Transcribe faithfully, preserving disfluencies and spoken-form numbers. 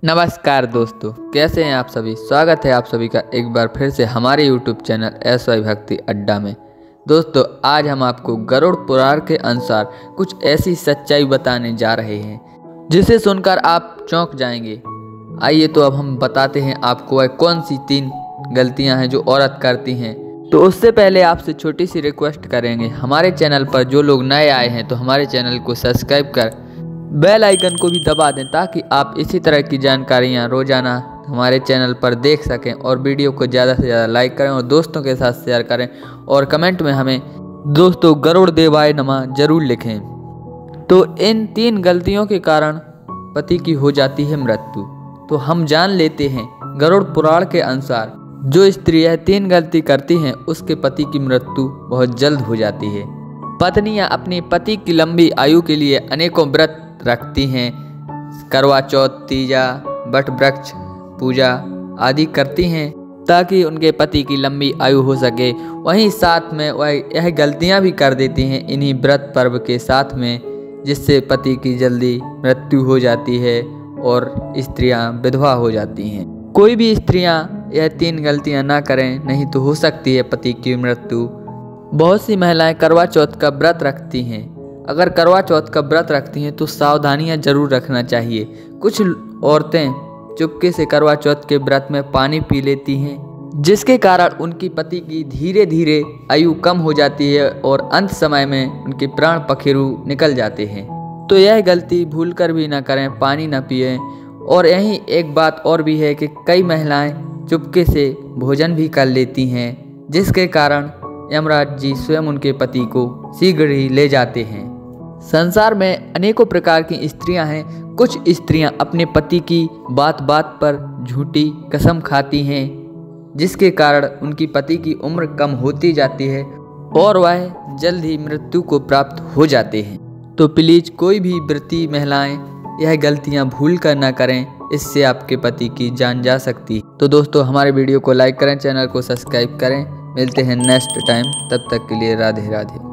नमस्कार दोस्तों, कैसे हैं आप सभी। स्वागत है आप सभी का एक बार फिर से हमारे यूट्यूब चैनल एस वाई भक्ति अड्डा में। दोस्तों, आज हम आपको गरुड़ पुराण के अनुसार कुछ ऐसी सच्चाई बताने जा रहे हैं जिसे सुनकर आप चौंक जाएंगे। आइए तो अब हम बताते हैं आपको वह कौन सी तीन गलतियां हैं जो औरत करती हैं। तो उससे पहले आपसे छोटी सी रिक्वेस्ट करेंगे, हमारे चैनल पर जो लोग नए आए हैं तो हमारे चैनल को सब्सक्राइब कर बेल आइकन को भी दबा दें ताकि आप इसी तरह की जानकारियां रोजाना हमारे चैनल पर देख सकें। और वीडियो को ज़्यादा से ज़्यादा लाइक करें और दोस्तों के साथ शेयर करें और कमेंट में हमें दोस्तों गरुड़ देवाय नमः जरूर लिखें। तो इन तीन गलतियों के कारण पति की हो जाती है मृत्यु। तो हम जान लेते हैं गरुड़ पुराण के अनुसार जो स्त्री यह तीन गलती करती हैं उसके पति की मृत्यु बहुत जल्द हो जाती है। पत्नियां अपने पति की लंबी आयु के लिए अनेकों व्रत रखती हैं, करवा चौथ, तीजा, बट वृक्ष पूजा आदि करती हैं ताकि उनके पति की लंबी आयु हो सके। वहीं साथ में वह यह गलतियां भी कर देती हैं इन्हीं व्रत पर्व के साथ में, जिससे पति की जल्दी मृत्यु हो जाती है और स्त्रियां विधवा हो जाती हैं। कोई भी स्त्रियां यह तीन गलतियां ना करें, नहीं तो हो सकती है पति की मृत्यु। बहुत सी महिलाएं करवा चौथ का व्रत रखती हैं। अगर करवा चौथ का व्रत रखती हैं तो सावधानियां जरूर रखना चाहिए। कुछ औरतें चुपके से करवा चौथ के व्रत में पानी पी लेती हैं, जिसके कारण उनकी पति की धीरे धीरे आयु कम हो जाती है और अंत समय में उनके प्राण पखेरु निकल जाते हैं। तो यह गलती भूलकर भी ना करें, पानी ना पिएं। और यही एक बात और भी है कि कई महिलाएं चुपके से भोजन भी कर लेती हैं, जिसके कारण यमराज जी स्वयं उनके पति को शीघ्र ही ले जाते हैं। संसार में अनेकों प्रकार की स्त्रियां हैं। कुछ स्त्रियां अपने पति की बात बात पर झूठी कसम खाती हैं, जिसके कारण उनकी पति की उम्र कम होती जाती है और वह जल्द ही मृत्यु को प्राप्त हो जाते हैं। तो प्लीज कोई भी व्रती महिलाएं यह गलतियां भूल कर ना करें, इससे आपके पति की जान जा सकती है। तो दोस्तों, हमारे वीडियो को लाइक करें, चैनल को सब्सक्राइब करें। मिलते हैं नेक्स्ट टाइम, तब तक के लिए राधे राधे।